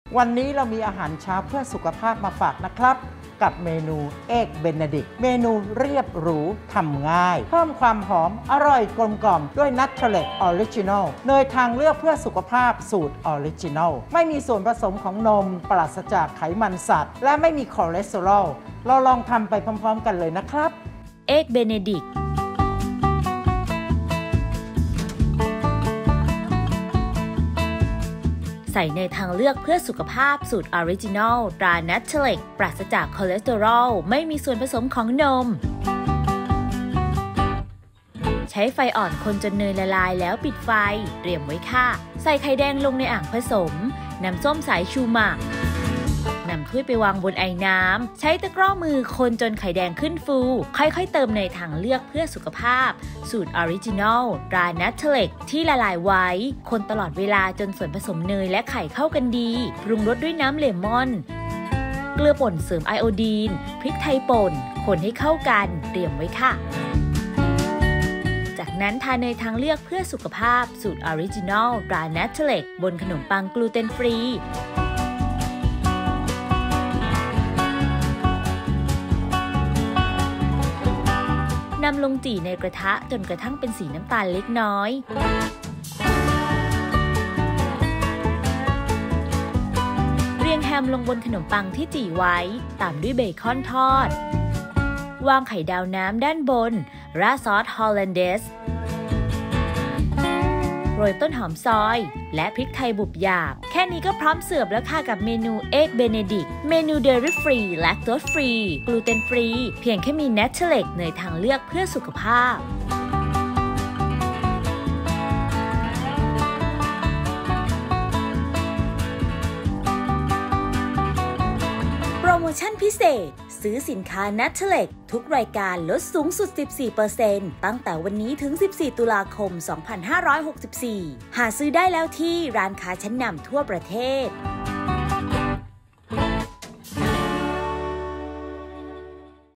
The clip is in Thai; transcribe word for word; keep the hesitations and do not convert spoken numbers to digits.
วันนี้เรามีอาหารเช้าเพื่อสุขภาพมาฝากนะครับกับเมนูเอ็กเบเนดิกเมนูเรียบหรูทำง่ายเพิ่มความหอมอร่อยกลมกล่อมด้วยนัทเทเลตออริจินอลเนยทางเลือกเพื่อสุขภาพสูตรออริจินอลไม่มีส่วนผสมของนมปราศจากไขมันสัตว์และไม่มีคอเลสเตอรอลเราลองทำไปพร้อมๆกันเลยนะครับเอ็กเบเนดิกใส่ในทางเลือกเพื่อสุขภาพสูตรออริจินอลตรานัทเทเล็กปราศจากคอเลสเตอรอลไม่มีส่วนผสมของนมใช้ไฟอ่อนคนจนเนยละลายแล้วปิดไฟเตรียมไว้ค่ะใส่ไข่แดงลงในอ่างผสมน้ำส้มสายชูหมักนำถ้วยไปวางบนไอ้น้ำใช้ตะกร้อมือคนจนไข่แดงขึ้นฟูค่อยๆเติมในทางเลือกเพื่อสุขภาพสูตรออริจินอลตรานัทเทเล็กที่ละลายไว้คนตลอดเวลาจนส่วนผสมเนยและไข่เข้ากันดีปรุงรสด้วยน้ำเลมอนเกลือป่นเสริมไอโอดีนพริกไทยป่นคนให้เข้ากันเตรียมไว้ค่ะจากนั้นทาเนยทางเลือกเพื่อสุขภาพสูตรออริจินอลตรานัทเทเล็กบนขนมปังกลูเตนฟรีนำลงจี่ในกระทะจนกระทั่งเป็นสีน้ำตาลเล็กน้อยเรียงแฮมลงบนขนมปังที่จี่ไว้ตามด้วยเบคอนทอดวางไข่ดาวน้ำด้านบนราดซอสฮอลแลนเดสโรยต้นหอมซอยและพริกไทยบุบหยาบแค่นี้ก็พร้อมเสิร์ฟแล้วค่ะกับเมนูเอ็กเบเนดิกเมนูเดรี่ฟรีแลคโตสฟรีกลูเตนฟรีเพียงแค่มีนัทเทเล็กเนยทางเลือกเพื่อสุขภาพโปรโมชั่นพิเศษซื้อสินค้านัทเทเล็กทุกรายการลดสูงสุด สิบสี่เปอร์เซ็นต์ ตั้งแต่วันนี้ถึง สิบสี่ ตุลาคม สองพันห้าร้อยหกสิบสี่ หาซื้อได้แล้วที่ร้านค้าชั้นนำทั่วประเทศ